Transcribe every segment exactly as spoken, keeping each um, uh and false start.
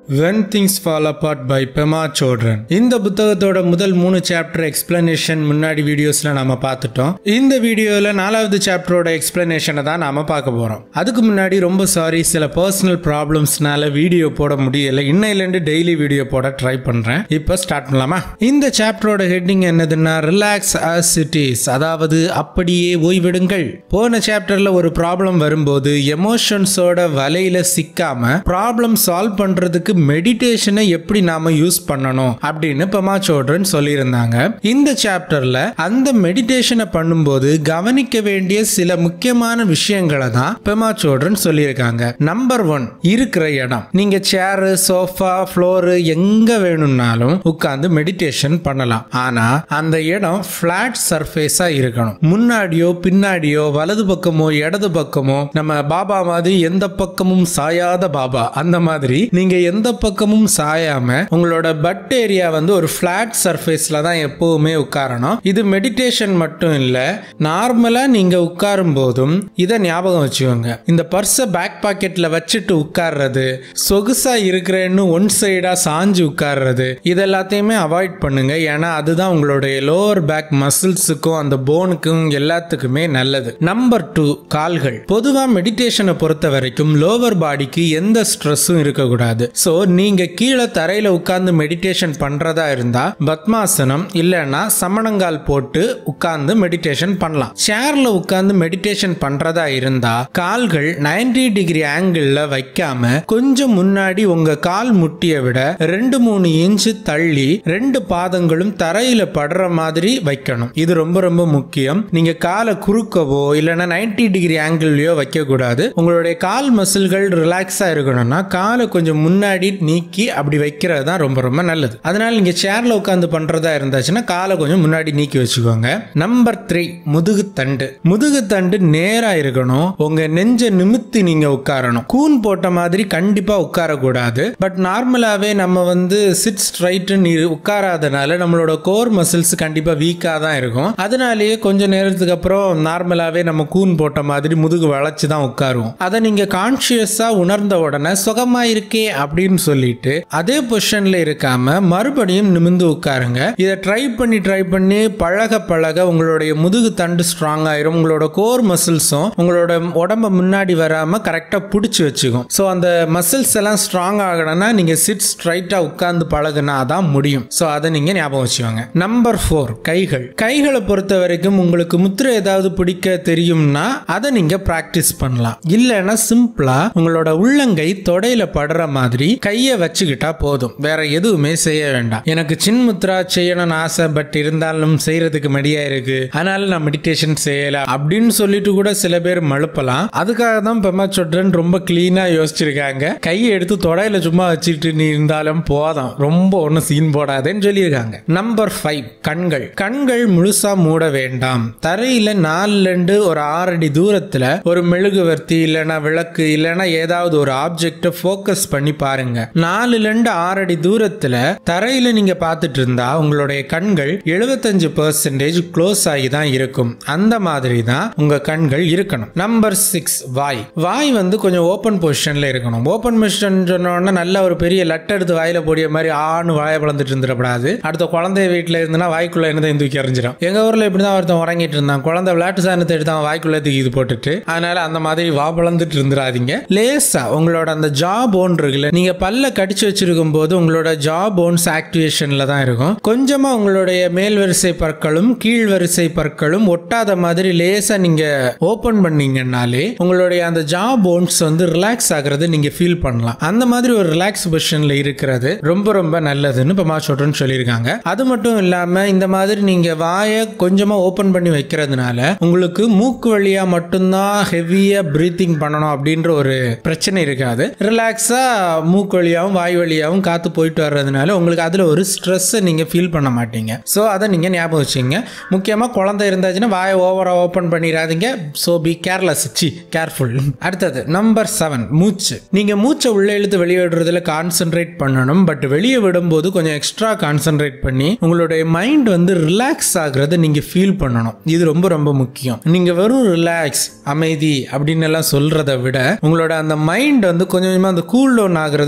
When Things Fall Apart by Pema Chodron. இந்த புத்தகத்தோட முதல் மூணு சாப்டர் எக்ஸ்பிளனேஷன் முன்னாடி வீடியோஸ்ல நாம பார்த்துட்டோம். இந்த வீடியோல நாலாவது சாப்டரோட எக்ஸ்பிளனேஷனை தான் நாம பார்க்க போறோம். அதுக்கு முன்னாடி ரொம்ப சாரி, சில பர்சனல் ப்ராப்ளம்ஸ்னால வீடியோ போட முடியல. இன்னையிலேருந்து டெய்லி வீடியோ போட ட்ரை பண்றேன். இப்போ ஸ்டார்ட் பண்ணலாமா? இந்த சாப்டரோட ஹெட்டிங் என்னதுன்னா ரிலாக்ஸ் as it is, அதாவது அப்படியே ஓய்வெடுங்கள். போன சாப்டர்ல ஒரு ப்ராப்ளம் வரும்போது எமோஷன்ஸோட வலையில சிக்காம ப்ராப்ளம் சால்வ் பண்றதுக்கு மெடிடேஷனை எப்படி நாம யூஸ் பண்ணணும் அப்படின்னு பெமா சோட்ரன் சொல்லியிருந்தாங்க. இந்த சாப்டர்ல அந்த மெடிடேஷனை பண்ணும்போது கவனிக்க வேண்டிய சில முக்கியமான விஷயங்களை தான் பெமா சோட்ரன் சொல்லியிருக்காங்க. நம்பர் ஒன், இருக்கிற இடம். நீங்க சேர், சோஃபா, ஃப்ளோர் எங்க வேணும்னாலும் உட்கார்ந்து மெடிடேஷன் பண்ணலாம். ஆனா அந்த இடம் பிளாட் சர்ஃபேஸா இருக்கணும். முன்னாடியோ பின்னாடியோ வலது பக்கமோ இடது பக்கமோ நம்ம பாபா மாதிரி எந்த பக்கமும் சாயாத பாபா அந்த மாதிரி நீங்க எந்த பக்கமும் சாயாம உங்களோட பட் ஏரியா வந்து ஒரு பிளாட் சர்ஃபேஸ்ல தான் எப்பவுமே உட்காரணும். இது மெடிடேஷன் மட்டும் இல்ல, நார்மலா நீங்க உட்காரும் போதும் இதை ஞாபகம் வச்சுக்கோங்க. இந்த பர்ஸை பேக் பாக்கெட்ல வச்சுட்டு உட்கார்றது, சொகுசா இருக்கிறேன்னு ஒன் சைடா சாஞ்சு உட்கார்றது, இதெல்லாத்தையுமே அவாய்ட் பண்ணுங்க. ஏன்னா அதுதான் உங்களுடைய லோவர் பேக் மசில்ஸுக்கும் அந்த போனுக்கும் எல்லாத்துக்குமே நல்லது. நம்பர் டூ, கால்கள். பொதுவா மெடிடேஷனை பொறுத்த வரைக்கும் லோவர் பாடிக்கு எந்த ஸ்ட்ரெஸ்ஸும் இருக்கக்கூடாது. சோ நீங்க கீழே தரையில உட்கார்ந்து மெடிடேஷன் பண்றதா இருந்தா பத்மாசனம் இல்லைன்னா சமணங்கால் போட்டு உட்கார்ந்து மெடிடேஷன் பண்ணலாம். சேர்ல உட்கார்ந்து மெடிடேஷன் பண்றதா இருந்தா கால்கள் நைன்டி டிகிரி ஆங்கிள் வைக்காம கொஞ்சம் முன்னாடி உங்க கால் முட்டியை விட ரெண்டு மூணு இன்ச்சு தள்ளி ரெண்டு பாதங்களும் தரையில படுற மாதிரி வைக்கணும். இது ரொம்ப ரொம்ப முக்கியம். நீங்க காலை குறுக்கவோ இல்லைன்னா நைன்டி டிகிரி ஆங்கிள்லயோ வைக்க கூடாது. உங்களுடைய கால் மசில்கள் ரிலாக்ஸா இருக்கணும்னா காலை கொஞ்சம் முன்னாடி நீக்கி அப்படி வைக்கிறது தான் ரொம்ப ரொம்ப நல்லது. அதனால நீங்க சேர்ல உட்கார்ந்து பண்றதா இருந்தாச்சுன்னா காலை கொஞ்சம் முன்னாடி நீக்கி வச்சுக்கோங்க. நம்பர் த்ரீ, முதுகு தண்டு. முதுகு தண்டு நேரா இருக்கணும். உங்க நெஞ்ச நிமித்தி நீங்க உட்காரணும். கூன் போட்ட மாதிரி கண்டிப்பா உட்கார கூடாது. பட் நார்மலாவே நம்ம வந்து சிட் ஸ்ட்ரைட் உட்காராதனால நம்மளோட கோர் மசில்ஸ் கண்டிப்பா வீக்கா தான் இருக்கும். அதனாலேயே கொஞ்ச நேரத்துக்கு அப்புறம் நார்மலாவே நம்ம கூன் போட்ட மாதிரி முதுகு வளைச்சு தான் உட்காருவோம். அதை நீங்க கான்சியஸா உணர்ந்த உடனே சுகமா இருக்கே அப்படின்னு சொல்லிட்டு அதே பொசிஷன்ல இருக்காம மறுபடியும் நிமிந்து உட்காருங்க. இதை ட்ரை பண்ணி ட்ரை பண்ணி பழக பழக உங்களுடைய முதுகு தண்டு ஸ்ட்ராங் ஆயிரும். உங்களோட கோர் மசில்ஸும் உங்களோட உடம்ப முன்னாடி வராம கரெக்டா பிடிச்சு வச்சுக்கும். சோ அந்த மசில்ஸ் எல்லாம் ஸ்ட்ராங் ஆகணும்னா நீங்க சிட் ஸ்ட்ரைட்டா உட்கார்ந்து பழகுனா தான் முடியும். சோ அதை நீங்க ஞாபகம் வச்சுக்கோங்க. நம்பர் ஃபோர், கைகள். கைகளை பொறுத்த வரைக்கும் உங்களுக்கு முத்திரை ஏதாவது பிடிக்க தெரியும்னா அதை நீங்க பிராக்டிஸ் பண்ணலாம். இல்லைன்னா சிம்பிளா உங்களோட உள்ளங்கை தொடையில படுற மாதிரி கையை வச்சுக்கிட்டா போதும். வேற எதுவுமே செய்ய வேண்டாம். எனக்கு சின்முத்ரா செய்யணும்னு ஆசை, பட் இருந்தாலும் செய்யறதுக்கு மடியா இருக்கு, அதனால நான் மெடிடேஷன் செய்யல அப்படின்னு சொல்லிட்டு கூட சில பேர் மழுப்பலாம். அதுக்காக தான் பெமா சோட்ரன் ரொம்ப கிளீனா யோசிச்சிருக்காங்க. கையை எடுத்து தொடையில சும்மா வச்சுட்டு நீ இருந்தாலும் போதும், ரொம்ப ஒன்னும் சீன் போடாதேன்னு சொல்லியிருக்காங்க. நம்பர் ஃபைவ், கண்கள். கண்கள் முழுசா மூட வேண்டாம். தரையில நாலுல இருந்து ஒரு ஆறு அடி தூரத்துல ஒரு மெழுகுவர்த்தி இல்லைன்னா விளக்கு இல்லைன்னா ஏதாவது ஒரு ஆப்ஜெக்ட போக்கஸ் பண்ணி பாருங்க. நாலுல இருந்து ஆறு அடி தூரத்துல தரையில நீங்க பார்த்துட்டு இருந்தா உங்களுடைய கண்கள் எழுபத்தஞ்சு பெர்சென்டேஜ் க்ளோஸ் ஆகி தான் இருக்கும். அந்த மாதிரி தான் உங்க கண்கள் இருக்கணும். நம்பர் சிக்ஸ், வாய். வாய் வந்து கொஞ்சம் ஓப்பன் பொசிஷன்ல இருக்கணும். ஓப்பன் பொசிஷன் சொன்னோன்னா நல்ல ஒரு பெரிய லட் எடுத்து வாயில போடிய மாதிரி ஆணு வாயை வளர்ந்துட்டு இருந்துடக்கூடாது. அடுத்த குழந்தை வீட்டுல இருந்துன்னா வாய்க்குள்ள என்னதான் தூக்கி எறிஞ்சிடும். எங்க ஊர்ல இப்படிதான் ஒருத்தன் உறங்கிட்டு இருந்தான். குழந்தை விளையாட்டு சாணத்தை எடுத்து அவன் வாய்க்குள்ள தூக்கி இது போட்டுட்டு, அதனால அந்த மாதிரி வா வளர்ந்துட்டு இருந்துடாதீங்க. லேசா உங்களோட அந்த ஜா போன் இருக்குல்ல, நீங்க பல்ல கடிச்சு வச்சிருக்கும் போது உங்களோட ஜா போன்ஸ் ஆக்டிவேஷன்ல தான் இருக்கும். கொஞ்சமா உங்களுடைய மேல் வரிசை பற்களும் கீழ் வரிசை பற்களும் ஒட்டாத மாதிரி லேசா நீங்க ஓபன் பண்ணீங்கன்னாலே உங்களுடைய அந்த ஜா போன்ஸ் வந்து ரிலாக்ஸ் ஆகுறது நீங்க ஃபீல் பண்ணலாம். அந்த மாதிரி ஒரு ரிலாக்ஸ் பொசிஷன்ல இருக்கிறது ரொம்ப ரொம்ப நல்லதுன்னு பெமா சோட்ரன் சொல்லியிருக்காங்க. அது மட்டும் இல்லாம இந்த மாதிரி நீங்க வாயை கொஞ்சமா ஓபன் பண்ணி வைக்கிறதுனால உங்களுக்கு மூக்கு வழியா மட்டும்தான் ஹெவியா பிரீத்திங் பண்ணணும் அப்படின்ற ஒரு பிரச்சனை இருக்காது. ரிலாக்ஸா மூக்கு வழியாவும் வாய் வழியாவும் காத்து போயிட்டு வர்றதுனால உங்களுக்கு அதுல ஒரு ஸ்ட்ரெஸ் நீங்க ஃபீல் பண்ண மாட்டீங்க. சோ அதை நீங்க ஞாபகம் வச்சுங்க. முக்கியமா குழந்தை இருந்தாச்சுன்னா வாயை ஓவரா ஓபன் பண்ணிடாதீங்க. So be careless, see careful. அடுத்தது நம்பர் செவன், மூச்சு. நீங்க மூச்சை உள்ள இழுத்து வெளியே விடுறதுல கான்சென்ட்ரேட் பண்ணணும். பட் வெளியே விடும்போது கொஞ்சம் எக்ஸ்ட்ரா கான்சென்ட்ரேட் பண்ணி உங்களுடைய மைண்ட் வந்து ரிலாக்ஸ் ஆகுறத நீங்க ஃபீல் பண்ணணும். இது ரொம்ப ரொம்ப முக்கியம். நீங்க வெறும் ரிலாக்ஸ் அமைதி அப்படின்னு எல்லாம் சொல்றதை விட உங்களோட அந்த மைண்ட் வந்து கொஞ்சம் கொஞ்சமா அந்த கூல் டவுன் ஆகுறது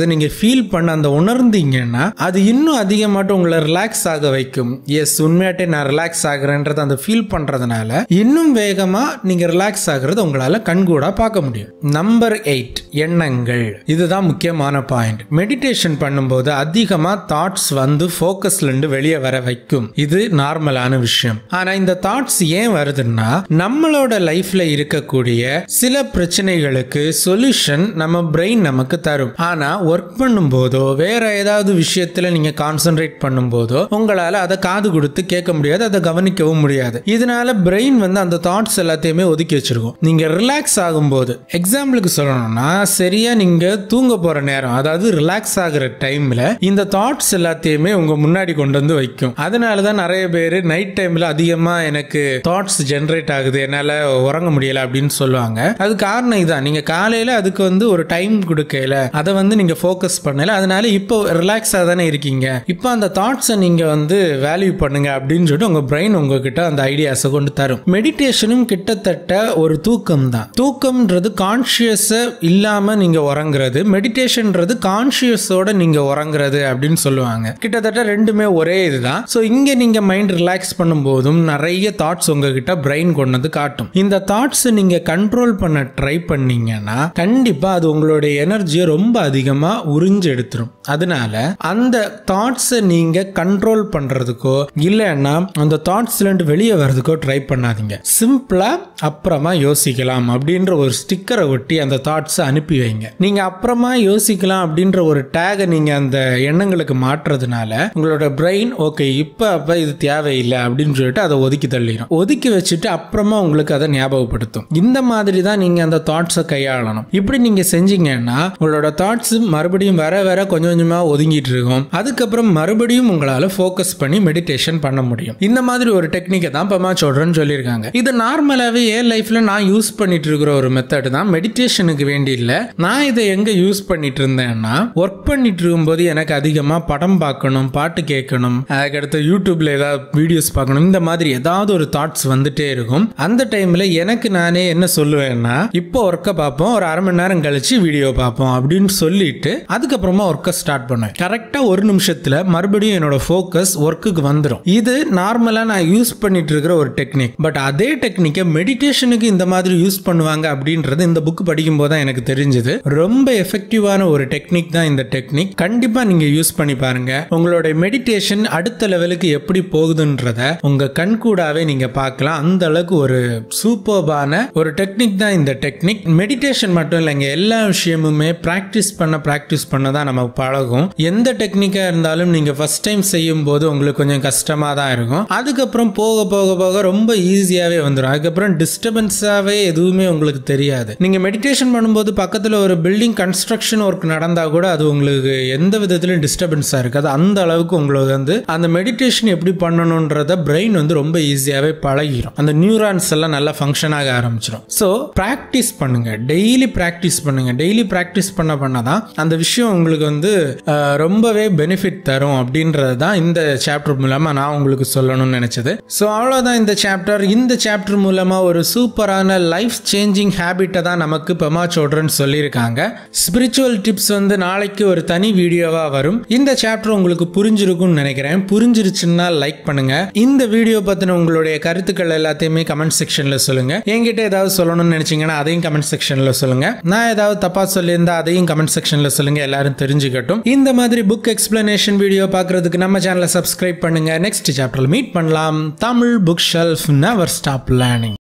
நீங்க ஃபீல் பண்ண அந்த உணர்ந்தீங்கன்னா அது இன்னும் அதிகமாட்டு உங்களை ரிலாக்ஸ் ஆக வைக்கும். எஸ், உண்மையாட்டே நான் ரிலாக்ஸ் ஆகுறேன்றத அந்த ஃபீல் பண்றதுனால இன்னும் வேகமா நீங்க ரிலாக்ஸ் ஆகுறது உங்களால கண்கூடா பார்க்க முடியும். நம்பர் எயிட், எண்ணங்கள். இதுதான் முக்கியமான பாயிண்ட். மெடிடேஷன் பண்ணும்போது அதிகமா தாட்ஸ் வந்து ஃபோக்கஸ்ல இருந்து வெளியே வர வைக்கும். இது நார்மலான விஷயம். ஆனா இந்த தாட்ஸ் ஏன் வருதுன்னா, நம்மளோட லைஃப்ல இருக்கக்கூடிய சில பிரச்சனைகளுக்கு சொல்யூஷன் நம்ம பிரெயின் நமக்கு தரும். ஆனா ஒர்க் பண்ணும் போதோ வேற ஏதாவது விஷயத்துல நீங்க கான்சென்ட்ரேட் பண்ணும் போதோ உங்களால அதை காது கொடுத்து கேட்க முடியாது, அதை கவனிக்கவும் முடியாது. இதனால பிரெயின் வந்து அந்த தாட்ஸ் எல்லாத்தையுமே ஒதுக்கி வச்சிருக்கும். நீங்க ரிலாக்ஸ் ஆகும் போது, எக்ஸாம்பிளுக்கு சொல்லணும்னா, சரியா நீங்க தூங்க போற நேரம், அதாவது ரிலாக்ஸ் ஆகுற டைம்ல இந்த தாட்ஸ் எல்லாத்தையுமே உங்க முன்னாடி கொண்டு வந்து வைக்கும். அதனாலதான் நிறைய பேர் நைட் டைம்ல அதிகமா எனக்கு தாட்ஸ் ஜெனரேட் ஆகுது, என்னால உறங்க முடியல அப்படின்னு சொல்லுவாங்க. அது காரணம் இதான், நீங்க காலையில அதுக்கு வந்து ஒரு டைம் கொடுக்கல, அதை வந்து நீங்க ஃபோக்கஸ் பண்ணல, அதனால இப்போ ரிலாக்ஸா தானே இருக்கீங்க, இப்போ அந்த தாட்ஸை நீங்க வந்து வேல்யூ பண்ணுங்க அப்படின்னு சொல்லிட்டு உங்க பிரெயின் உங்ககிட்ட அந்த ஐடியாஸை கொண்டு தரும். மெடிடேஷனும் கிட்டத்தட்ட ஒரு தூக்கம் தான். தூக்கம்ன்றது கான்சியஸ் இல்லாம நீங்க உறங்குறது, மெடிடேஷன்ன்றது கான்சியஸோட நீங்க உறங்குறது அப்படின்னு சொல்லுவாங்க. கிட்டத்தட்ட ரெண்டுமே ஒரே இதுதான். ஸோ இங்க நீங்க மைண்ட் ரிலாக்ஸ் பண்ணும் போதும் நிறைய தாட்ஸ் உங்ககிட்ட பிரெயின் கொண்டு வந்து காட்டும். இந்த தாட்ஸ் நீங்க கண்ட்ரோல் பண்ண ட்ரை பண்ணீங்கன்னா கண்டிப்பா அது உங்களுடைய எனர்ஜியை ரொம்ப அதிகமா உறிஞ்சு எடுத்துரும். அதனால அந்த தாட்ஸை நீங்க கண்ட்ரோல் பண்றதுக்கோ இல்லைன்னா அந்த தாட்ஸ்ல இருந்து வெளியே வர்றதுக்கோ ட்ரை பண்ணாதீங்க. சிம்பிளா அப்புறமா யோசிக்கலாம் அப்படின்ற ஒரு ஸ்டிக்கரை ஒட்டி அந்த தாட்ஸை அனுப்பி வைங்க. நீங்க அப்புறமா யோசிக்கலாம் அப்படின்ற ஒரு டேகை நீங்க அந்த எண்ணங்களுக்கு மாற்றுறதுனால உங்களோட பிரெயின் ஓகே இப்ப அப்ப இது தேவையில்லை அப்படின்னு சொல்லிட்டு அதை ஒதுக்கி தள்ளிடும். ஒதுக்கி வச்சுட்டு அப்புறமா உங்களுக்கு அதை ஞாபகப்படுத்தும். இந்த மாதிரி தான் நீங்க அந்த தாட்ஸை கையாளணும். இப்படி நீங்க செஞ்சீங்கன்னா உங்களோட தாட்ஸ் மறுபடியும் வர வர கொஞ்சம் கொஞ்சமா ஒதுங்கிட்டு இருக்கும். அதுக்கப்புறம் மறுபடியும் உங்களால ஃபோக்கஸ் பண்ணி மெடிடேஷன் பண்ண முடியும். இந்த மாதிரி ஒரு டெக்னிக்கை தான் பெமா சோட்ரன் சொல்லியிருக்காங்க. இது நார்மலாவே என் லைஃப்ல நான் யூஸ் பண்ணிட்டு இருக்கிற ஒரு மெத்தட் தான். மெடிடேஷனுக்கு வேண்டி இல்ல. நான் இதை எங்க யூஸ் பண்ணிட்டு இருந்தேன்னா, ஒர்க் பண்ணிட்டு இருக்கும்போது எனக்கு அதிகமா படம் பார்க்கணும், பாட்டு கேட்கணும், அதுக்கடுத்து யூடியூப்ல ஏதாவது வீடியோஸ் பார்க்கணும், இந்த மாதிரி ஏதாவது ஒரு தாட்ஸ் வந்துட்டே இருக்கும். அந்த டைம்ல எனக்கு நானே என்ன சொல்லுவேன்னா, இப்போ ஒர்க்கை பார்ப்போம், ஒரு அரை மணி நேரம் கழிச்சு வீடியோ பார்ப்போம் அப்படின்னு சொல்லிட்டு அதுக்கப்புறமா ஒர்க்கை ஸ்டார்ட் பண்ணுவேன். கரெக்டா ஒரு நிமிஷத்துல மறுபடியும் என்னோட ஃபோக்கஸ் ஒர்க்குக்கு வந்துடும். இது நார்மலா நான் யூஸ் பண்ணிட்டு இருக்கிற ஒரு டெக்னிக். பட் அதே டெக்னிக்கை மெடிடேஷனுக்கு இந்த மாதிரி யூஸ் பண்ணுவாங்க அப்படின்றது இந்த புக் படிக்கும் போது தான் எனக்கு தெரிஞ்சது. ரொம்ப எஃபெக்டிவான ஒரு டெக்னிக் தான் இந்த டெக்னிக். கண்டிப்பா நீங்க யூஸ் பண்ணி பாருங்க. உங்களோட மெடிடேஷன் அடுத்த லெவலுக்கு எப்படி போகுதுன்றத உங்க கண்கூடாவே நீங்க பார்க்கலாம். அந்த அளவுக்கு ஒரு சூப்பர்பான ஒரு டெக்னிக் தான் இந்த டெக்னிக். மெடிடேஷன் மட்டும் இல்லைங்க, எல்லா விஷயமுமே பிராக்டிஸ் பண்ண பிராக்டிஸ் பண்ண தான் நம்ம பழகும். எந்த டெக்னிக்கா இருந்தாலும் நீங்க ஃபர்ஸ்ட் டைம் செய்யும் போது உங்களுக்கு கொஞ்சம் கஷ்டமா தான் இருக்கும். அதுக்கப்புறம் போக போக போக ரொம்ப ஈஸியாவே வந்துடும். அதுக்கப்புறம் டிஸ்டர்பன்ஸாவே எதுவுமே உங்களுக்கு தெரியாது. நீங்க மெடிடேஷன் பண்ணும்போது பக்கத்துல ஒரு பில்டிங் கன்ஸ்ட்ரக்ஷன் ஒர்க் நடந்தா கூட அது உங்களுக்கு எந்த விதத்திலும் டிஸ்டர்பன்ஸா இருக்காது. அந்த அளவுக்கு உங்களுக்கு வந்து அந்த மெடிடேஷன் எப்படி பண்ணணும்ன்றத பிரெயின் வந்து ரொம்ப ஈஸியாவே பழகிடும். அந்த நியூரான்ஸ் எல்லாம் நல்லா ஃபங்க்ஷன் ஆக ஆரம்பிச்சிடும். ஸோ பிராக்டிஸ் பண்ணுங்க, டெய்லி பிராக்டிஸ் பண்ணுங்க. டெய்லி பிராக்டிஸ் பண்ண பண்ணதான் அந்த விஷயம் உங்களுக்கு வந்து ரொம்பவே பெனிஃபிட் தரும் அப்படின்றது தான் இந்த சாப்டர் மூலமா நான் உங்களுக்கு சொல்லணும்னு நினைச்சது. ஸோ அவ்வளோதான் இந்த சாப்டர். இந்த சாப்டர் மூலமா ஒரு சூப்பரான லைஃப் சேஞ்சிங் ஹேபிட்டை தான் நமக்கு பெமா சோட்ரன் சொல்லியிருக்காங்க. ஸ்பிரிச்சுவல் டிப்ஸ் வந்து நாளைக்கு ஒரு தனி வீடியோவா வரும். இந்த சாப்டர் உங்களுக்கு புரிஞ்சிருக்கும்னு நினைக்கிறேன். புரிஞ்சிருச்சுன்னா லைக் பண்ணுங்க. இந்த வீடியோ பத்தின உங்களுடைய கருத்துக்கள் எல்லாத்தையுமே கமெண்ட் செக்ஷன்ல சொல்லுங்க. என்கிட்ட ஏதாவது சொல்லணும்னு நினைச்சீங்கன்னா அதையும் கமெண்ட் செக்ஷன்ல சொல்லுங்க. நான் ஏதாவது தப்பா சொல்லியிருந்தா அதையும் கமெண்ட் செக்ஷன்ல சொல்லுங்க, எல்லாரும் தெரிஞ்சுக்கட்டும். இந்த மாதிரி புக் எக்ஸ்பிளனேஷன் வீடியோ பார்க்கறதுக்கு நம்ம சேனலை சப்ஸ்கிரைப் பண்ணுங்க. நெக்ஸ்ட் சாப்டர்ல மீட் பண்ணலாம். Tamil book shelf, never stop learning.